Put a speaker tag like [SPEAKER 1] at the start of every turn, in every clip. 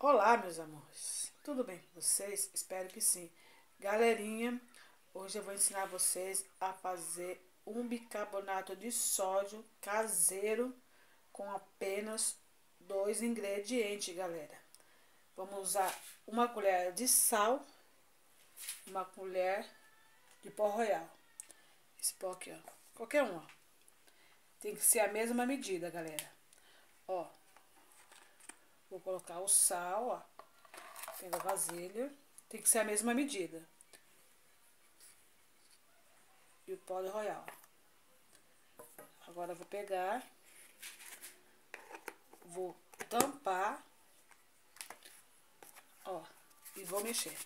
[SPEAKER 1] Olá, meus amores, tudo bem com vocês? Espero que sim. Galerinha, hoje eu vou ensinar vocês a fazer um bicarbonato de sódio caseiro com apenas dois ingredientes, galera. Vamos usar uma colher de sal, uma colher de pó royal. Esse pó aqui, ó, qualquer um, ó. Tem que ser a mesma medida, galera. Ó, vou colocar o sal, ó. Pega a vasilha. Tem que ser a mesma medida. E o pó de royal. Agora eu vou pegar. Vou tampar. Ó. E vou mexer.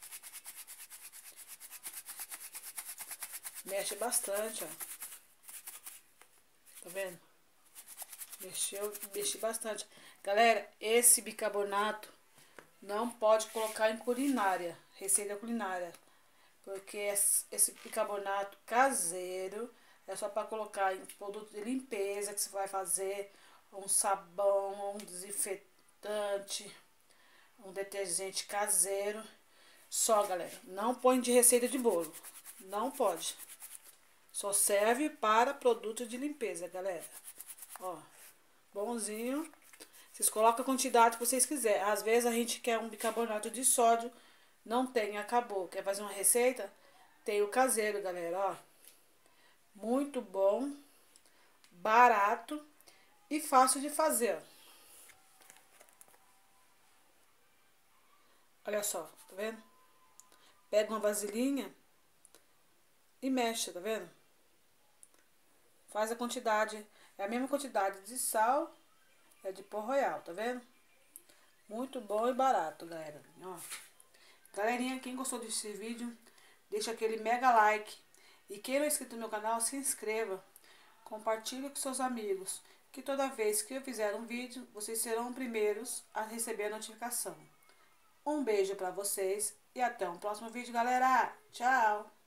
[SPEAKER 1] Mexe bastante, ó. Tá vendo? Mexi bastante. Galera, esse bicarbonato não pode colocar em culinária, receita culinária, porque esse bicarbonato caseiro é só para colocar em produto de limpeza que você vai fazer, um sabão, um desinfetante, um detergente caseiro. Só, galera, não põe de receita de bolo, não pode. Só serve para produto de limpeza, galera. Ó, bonzinho. Vocês colocam a quantidade que vocês quiserem. Às vezes a gente quer um bicarbonato de sódio, não tem, acabou. Quer fazer uma receita? Tem o caseiro, galera, ó. Muito bom, barato e fácil de fazer, ó. Olha só, tá vendo? Pega uma vasilhinha e mexe, tá vendo? Faz a quantidade, é a mesma quantidade de sal, é de pó royal, tá vendo? Muito bom e barato, galera, ó. Galerinha, quem gostou desse vídeo, deixa aquele mega like. E quem não é inscrito no meu canal, se inscreva. Compartilhe com seus amigos, que toda vez que eu fizer um vídeo, vocês serão os primeiros a receber a notificação. Um beijo pra vocês e até um próximo vídeo, galera. Tchau!